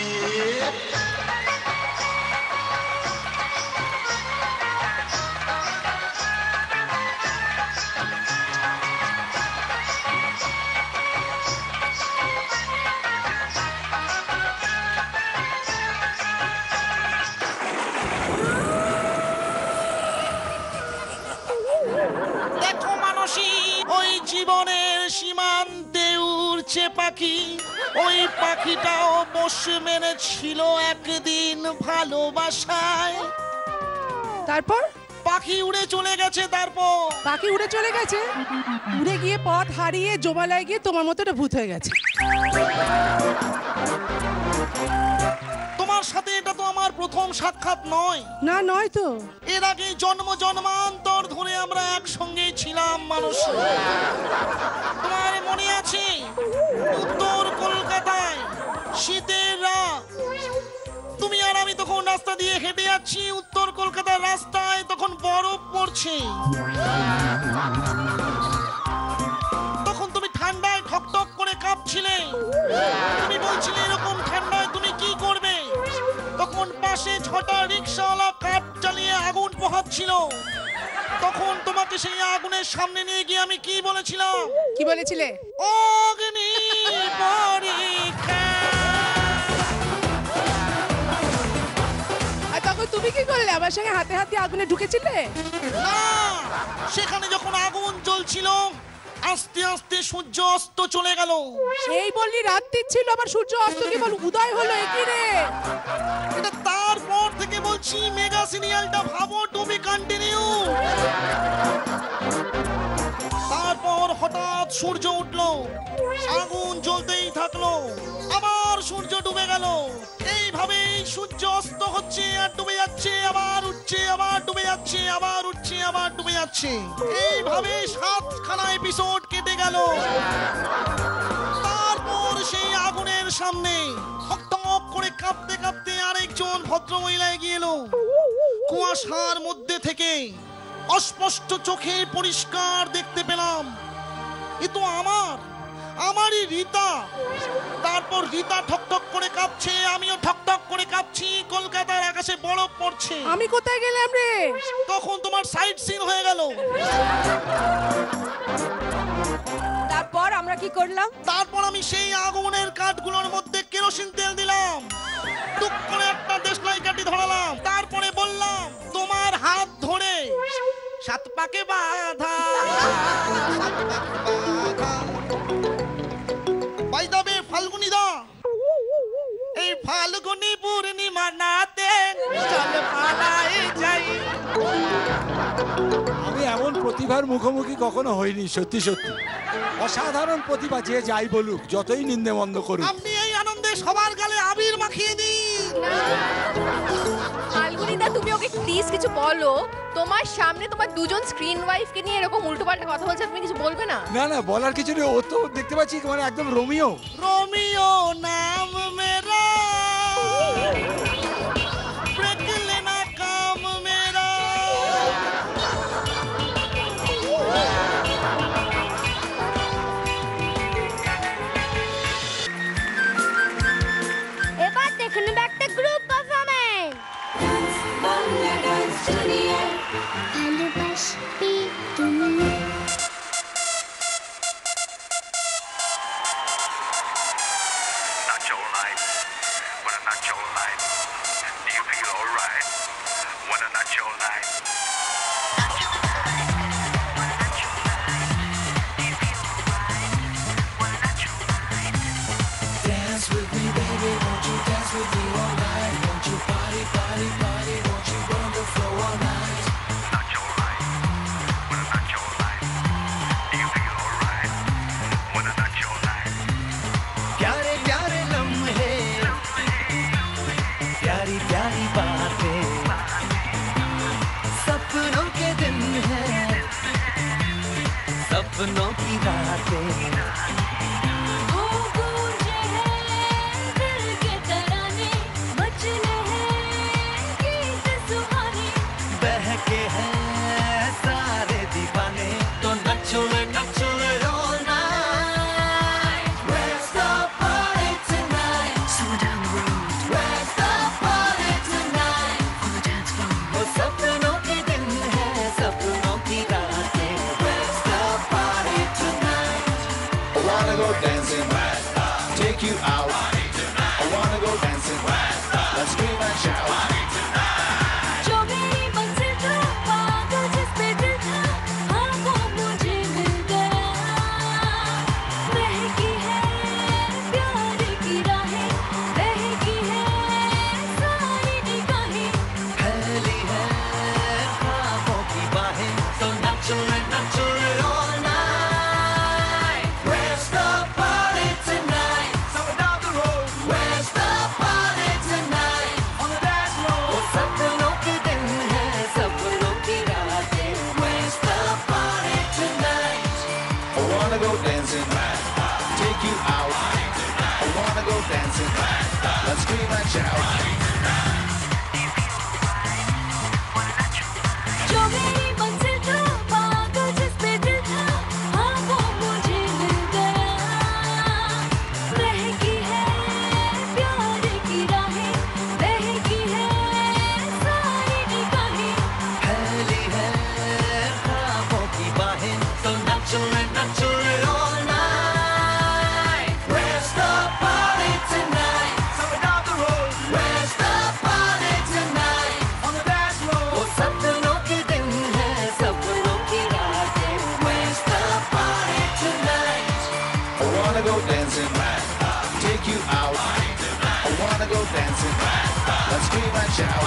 ওই জীবনের সীমান্তে উড়ছে পাখি ওই পাখিটাও বস মেনেছিল একদিন ভালোবাসায় তারপর পাখি উড়ে চলে গেছে তারপর পাখি উড়ে চলে গেছে উড়ে গিয়ে পথ হারিয়ে জমালায় গিয়ে তোমার মতো একটা ভূত হয়ে গেছে তোমার সাথে এটা তো আমার প্রথম সাক্ষাৎ নয় না নয় তো এর আগে জন্ম জন্মান্তর ধরে আমরা একসঙ্গে ছিলাম মানুষ তোমার মনে আছে উত্তর কলকাতায় শীতের রাত তুমি আর আমি তখন রাস্তা দিয়ে হেঁটে যাচ্ছি উত্তর কলকাতার রাস্তায় তখন বরফ পড়ছে তখন তুমি ঠান্ডায় ঠকঠক করে কাঁপছিলে তুমি বলছিলে এরকম ঠান্ডায় তুমি কি করবে তখন পাশে ছটা রিকশাওয়ালা কাঠ জ্বালিয়ে আগুন পোহাচ্ছিল তখন তোমাকে সেই আগুনের সামনে নিয়ে গিয়ে আমি কি বলেছিলাম কি বলেছিলে অগ্নি পরীক্ষা আর তখন তুমি কি করলে আমার সঙ্গে হাতে হাতে আগুনে ঢুকেছিলে না সেখানে যখন আগুন জ্বলছিল আস্তে আস্তে সূর্য অস্ত চলে গেল এই বললি রাত্রি ছিল আবার সূর্য অস্ত কি বল উদয় হলো কি রে এটা তারপর থেকে বলছি মেগা সিরিয়ালটা ভাবো টু বি কন্টিনিউ তারপর হঠাৎ সূর্য উঠলো আগুন জ্বলতেই থাকলো আবার সূর্য ডুবে গেল এইভাবে সূর্য অস্ত হচ্ছে আর ডুবে যাচ্ছে আবার উঠছে আবার ডুবে যাচ্ছে আবার উঠছে আবার ডুবে যাচ্ছে এইভাবে সাতখানা এপিসোড কেটে গেল তারপর সেই আগুনের সামনে হকটক করে কাঁপতে কাঁপতে আরেকজন ভদ্রমহিলা এগিয়ে এলো কুয়াশার মধ্যে থেকে অস্পষ্ট চোখে পরিষ্কার দেখতে পেলাম এ তো আমার আমারই রীতা তারপর রীতা ঠকঠক করে কাঁপছে আমিও ঠকঠক করে কাঁপছি কলকাতার আকাশে বরফ পড়ছে আমি কোথায় গেলাম রে তখন তোমার সাইড সিন হয়ে গেল তারপর আমরা কি করলাম তারপর আমি সেই আগুনের কাঠগুলোর মধ্যে কেরোসিন তেল দিলাম টুক করে একটা দেশলাই কাঠি ধরালাম তারপরে বললাম তোমার হাত ধরে সাত পাকে বাঁধা বাই দা বে ফাল্গুনি দা এই ফাল্গুনি পূর্ণিমা নাতে চল পালাই যাই আমি এমন প্রতিভার মুখোমুখি কখনো হইনি সত্যি সত্যি অসাধারণ প্রতিভা যে যাই বলুক যতই নিন্দে মন্দ করুক আপনি এই আনন্দে সবার গালে আবির মাখিয়ে দিন ফাল্গুনিদা তুমি ওকে প্লিজ কিছু বলো তোমার সামনে তোমার দুজন স্ক্রিন ওয়াইফকে নিয়ে এরকম উল্টোপাল্টা কথা বলছে তুমি কিছু বলবে না না না বলার কিছু নেই ও তো দেখতে পাচ্ছি মানে একদম রোমিও रोमियो नाम मेरा ब्रेक लेना काम मेरा এবার দেখুন একটা গ্রুপ পারফরম্যান্স ভালোবাসি তুমি प्यारे प्यारे लम्हे प्यारी प्यारी बातें सपनों के दिन हैं सपनों की रातें बहके हैं Let's scream and shout. जो मेरी मंजिल था पागल जिस पे दिल था हाँ वो मुझे मिल गया बहकी है प्यार की राहें बहकी है सारी निगाहें फैली है ख्वाबों की बाहें तो नाचो रे नाचो रे all night. Where's the party tonight? Somewhere down the road. Where's the party tonight? On the dance floor. वो सपनों के दिन है सपनों की रातें. Where's the party tonight? I wanna go dancing, take you out. I wanna go dancing, let's scream and shout.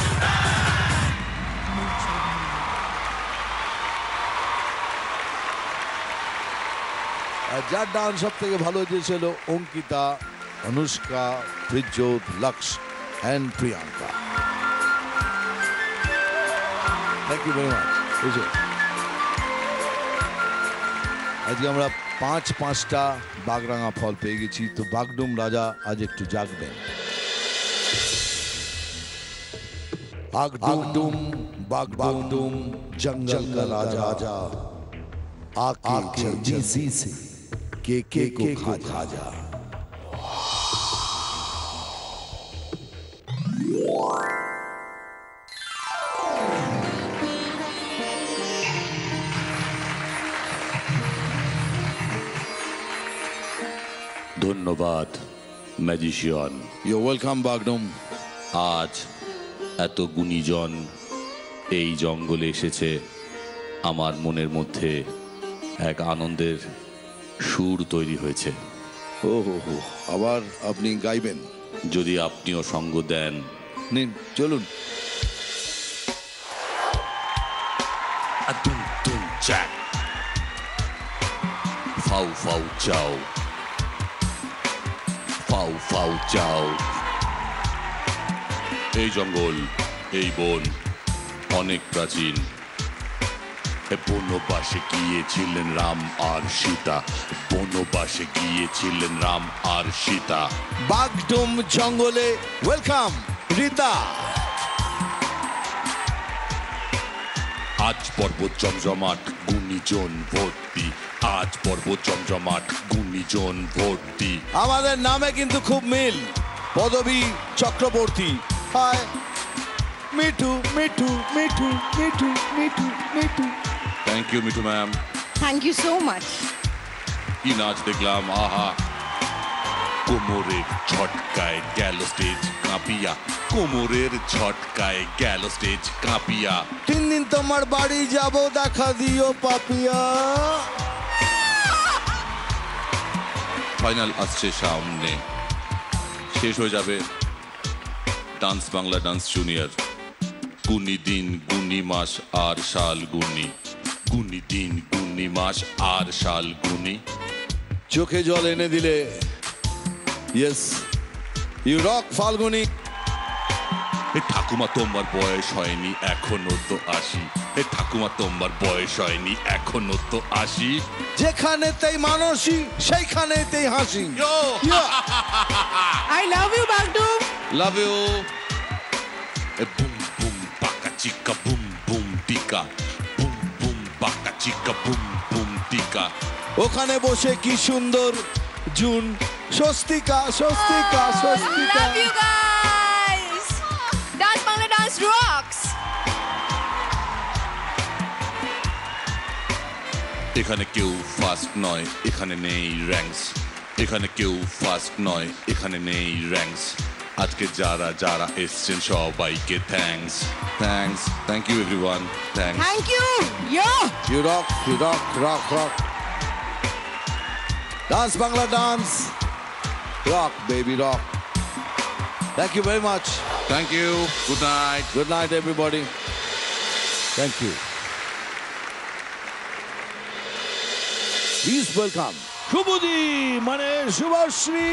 আর যার dance সব থেকে ভালো হয়েছিল Ankita, Anushka, Prajyot, Laksh and Priyanka. Thank you very much. আজকে আমরা পাঁচ পাঁচটা বাগরাঙা ফল পেয়ে গেছি, তো বাগডুম রাজা আজ একটু জাগবেন। বাগডুম বাগডুম জঙ্গল का राजा आके जल्दी से के के को खा जा। ধন্যবাদ ম্যাজিশিয়ান। You welcome বাগডুম। আজ এত গুণীজন এই জঙ্গলে এসেছে, আমার মনের মধ্যে এক আনন্দের সুর তৈরি হয়েছে। ও হো হো, আবার আপনি গাইবেন? যদি আপনিও সঙ্গ দেন। নিন, চলুন। আদুম দুম চ্যাক ফাউ ফাউ চাও ফাউ ফাউ চাও। এই জঙ্গল, এই বন অনেক প্রাচীন। বনবাসে গিয়েছিলেন রাম আর সীতা, বনবাসে গিয়েছিলেন রাম আর সীতা। বাগডুম জঙ্গলে ওয়েলকাম রীতা। আজ পর্বত জমজমাট গুণীজন ভর্তি, আজ পর্বত জমজমাট গুণীজন ভর্তি। আমাদের নামে কিন্তু খুব মিল, পদবী Chakraborty. Hi Mithu Mithu Mithu Mithu Mithu Mithu. Thank you Mithu ma'am. Thank you so much. কি নাচ দেখলাম, আহা। কোমরের ঝটকায় গেল স্টেজ কাঁপিয়া, কোমরের ঝটকায় গেল স্টেজ কাঁপিয়া। তিন দিন তোমার বাড়ি যাব দেখা দিও পাপিয়া। ফাইনাল আসছে সামনে, শেষ হয়ে যাবে ডান্স বাংলা ডান্স জুনিয়র। গুণী দিন গুণী মাস আর সাল গুণী, গুণী দিন গুণী মাস আর সাল গুণী। চোখে জল এনে দিলে। Yes you rock Falguni. এ ঠাকুমা তোমার বয়স হয়নি এখনো তো আসি, এ ঠাকুমা তোমার বয়স হয়নি এখনো তো আসি। যেখানেতেই মানসী সেইখানেতেই হাসি। আই লাভ ইউ বাগডুম। Love you. এ বুম বুম পাকা চিকা বুম বুম টিকা, বুম বুম পাকা চিকা বুম বুম টিকা। ওখানে বসে কি সুন্দর June Swastika Swastika Swastika. Love you guys. Dance Bangla Dance rocks. এখানে কেউ ফার্স্ট নয়, এখানে নেই র্যাঙ্কস। এখানে কেউ ফার্স্ট নয়, এখানে নেই র্যাঙ্কস। আজকে যারা যারা এসছেন সবাইকে thanks thanks thank you everyone. Thanks thank you. Yo you rock you rock rock rock. Dance Bangla dance rock baby rock. Thank you very much. Thank you. Good night. Good night everybody. Thank you. Please welcome শুভদি মানে শুভশ্রী।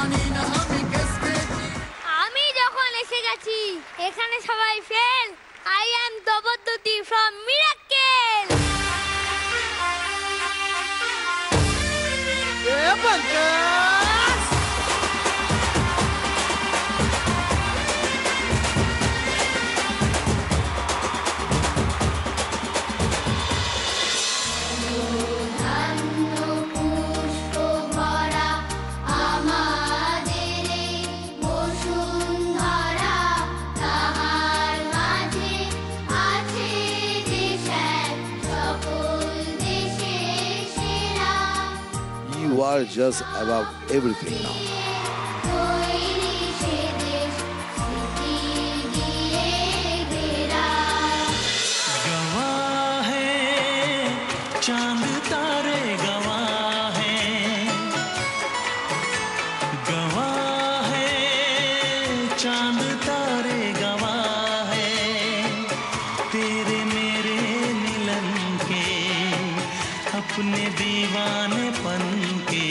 আমি যখন এসে গেছি এখানে সবাই fail, I am Dobodoti from Miracle. Yeah, Pankaj. You are just above everything now. गवाह है चांद तारे गवाह है गवाह है चांद तारे गवाह है तेरे मेरे मिलन के अपने दीवानेपन के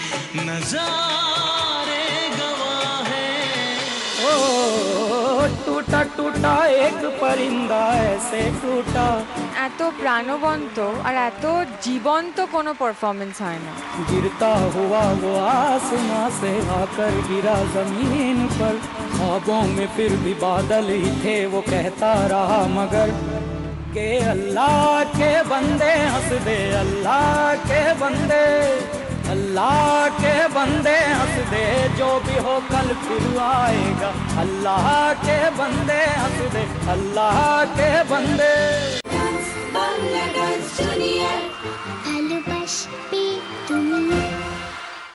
नजारे गवाह है। ओ टूटा टूटा एक परिंदा ऐसे टूटा। এত প্রাণবন্ত আর এত জীবন্ত কোনো পারফরমেন্স হয় না। गिरता हुआ वो आसमां से आकर गिरा जमीन पर ख्वाबों में फिर भी बादल ही थे वो कहता रहा मगर के अल्लाह के बंदे हंस दे अल्लाह के बंदे अल्लाह के बंदे हंस दे जो भी हो कल फिर आएगा अल्लाह के बंदे हंस दे अल्लाह के बंदे।